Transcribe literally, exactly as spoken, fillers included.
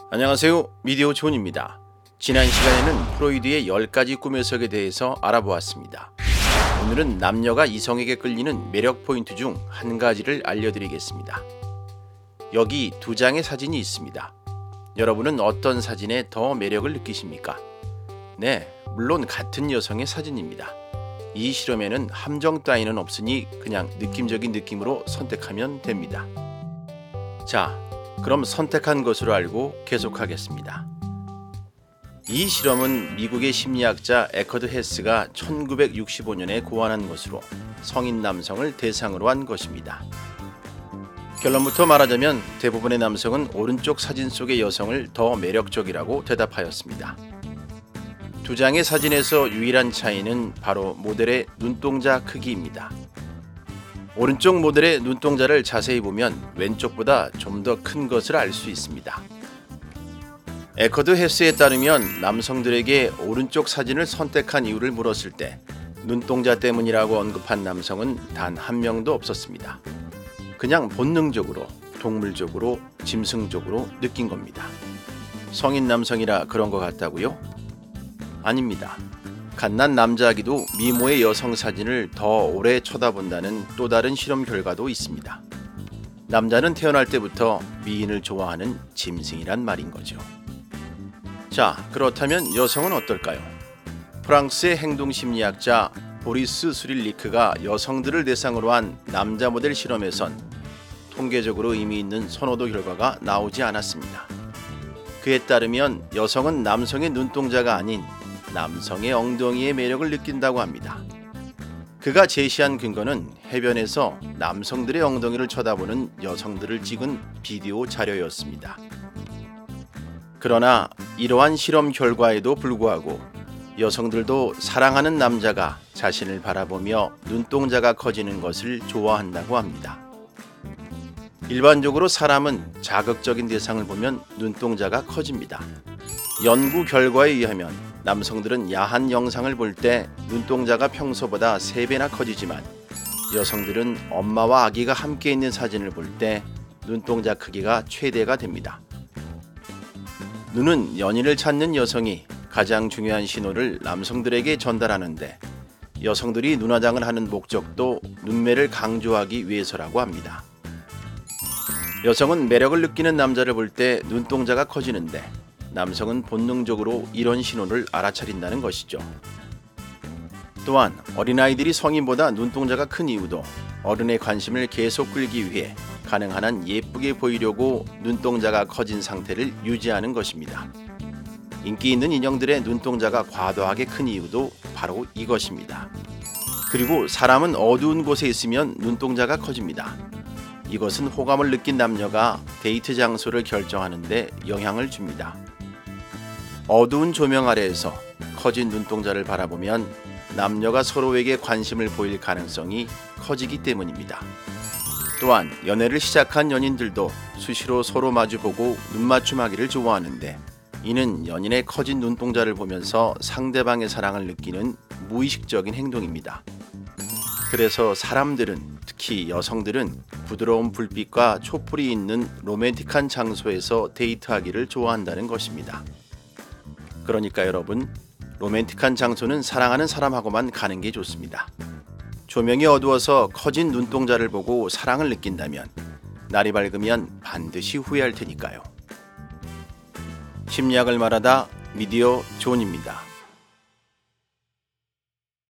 안녕하세요. 미디어 존입니다. 지난 시간에는 프로이드의 열 가지 꿈의 석에 대해서 알아보았습니다. 오늘은 남녀가 이성에게 끌리는 매력 포인트 중 한 가지를 알려드리겠습니다. 여기 두 장의 사진이 있습니다. 여러분은 어떤 사진에 더 매력을 느끼십니까? 네, 물론 같은 여성의 사진입니다. 이 실험에는 함정 따위는 없으니 그냥 느낌적인 느낌으로 선택하면 됩니다. 자, 그럼 선택한 것으로 알고 계속하겠습니다. 이 실험은 미국의 심리학자 에커드 헤스가 천구백육십오 년에 고안한 것으로 성인 남성을 대상으로 한 것입니다. 결론부터 말하자면 대부분의 남성은 오른쪽 사진 속의 여성을 더 매력적이라고 대답하였습니다. 두 장의 사진에서 유일한 차이는 바로 모델의 눈동자 크기입니다. 오른쪽 모델의 눈동자를 자세히 보면 왼쪽보다 좀 더 큰 것을 알 수 있습니다. 에커드 헤스에 따르면 남성들에게 오른쪽 사진을 선택한 이유를 물었을 때 눈동자 때문이라고 언급한 남성은 단 한 명도 없었습니다. 그냥 본능적으로, 동물적으로, 짐승적으로 느낀 겁니다. 성인 남성이라 그런 것 같다고요? 아닙니다. 갓난 남자아기도 미모의 여성 사진을 더 오래 쳐다본다는 또 다른 실험 결과도 있습니다. 남자는 태어날 때부터 미인을 좋아하는 짐승이란 말인 거죠. 자, 그렇다면 여성은 어떨까요? 프랑스의 행동심리학자 보리스 수릴리크가 여성들을 대상으로 한 남자 모델 실험에선 통계적으로 의미 있는 선호도 결과가 나오지 않았습니다. 그에 따르면 여성은 남성의 눈동자가 아닌 남성의 엉덩이의 매력을 느낀다고 합니다. 그가 제시한 근거는 해변에서 남성들의 엉덩이를 쳐다보는 여성들을 찍은 비디오 자료였습니다. 그러나 이러한 실험 결과에도 불구하고 여성들도 사랑하는 남자가 자신을 바라보며 눈동자가 커지는 것을 좋아한다고 합니다. 일반적으로 사람은 자극적인 대상을 보면 눈동자가 커집니다. 연구 결과에 의하면 남성들은 야한 영상을 볼 때 눈동자가 평소보다 세 배나 커지지만 여성들은 엄마와 아기가 함께 있는 사진을 볼 때 눈동자 크기가 최대가 됩니다. 눈은 연인을 찾는 여성이 가장 중요한 신호를 남성들에게 전달하는데 여성들이 눈화장을 하는 목적도 눈매를 강조하기 위해서라고 합니다. 여성은 매력을 느끼는 남자를 볼 때 눈동자가 커지는데 남성은 본능적으로 이런 신호를 알아차린다는 것이죠. 또한 어린아이들이 성인보다 눈동자가 큰 이유도 어른의 관심을 계속 끌기 위해 가능한 한 예쁘게 보이려고 눈동자가 커진 상태를 유지하는 것입니다. 인기 있는 인형들의 눈동자가 과도하게 큰 이유도 바로 이것입니다. 그리고 사람은 어두운 곳에 있으면 눈동자가 커집니다. 이것은 호감을 느낀 남녀가 데이트 장소를 결정하는 데 영향을 줍니다. 어두운 조명 아래에서 커진 눈동자를 바라보면 남녀가 서로에게 관심을 보일 가능성이 커지기 때문입니다. 또한 연애를 시작한 연인들도 수시로 서로 마주보고 눈맞춤하기를 좋아하는데 이는 연인의 커진 눈동자를 보면서 상대방의 사랑을 느끼는 무의식적인 행동입니다. 그래서 사람들은, 특히 여성들은 부드러운 불빛과 촛불이 있는 로맨틱한 장소에서 데이트하기를 좋아한다는 것입니다. 그러니까 여러분, 로맨틱한 장소는 사랑하는 사람하고만 가는 게 좋습니다. 조명이 어두워서 커진 눈동자를 보고 사랑을 느낀다면 날이 밝으면 반드시 후회할 테니까요. 심리학을 말하다 미디어 존입니다.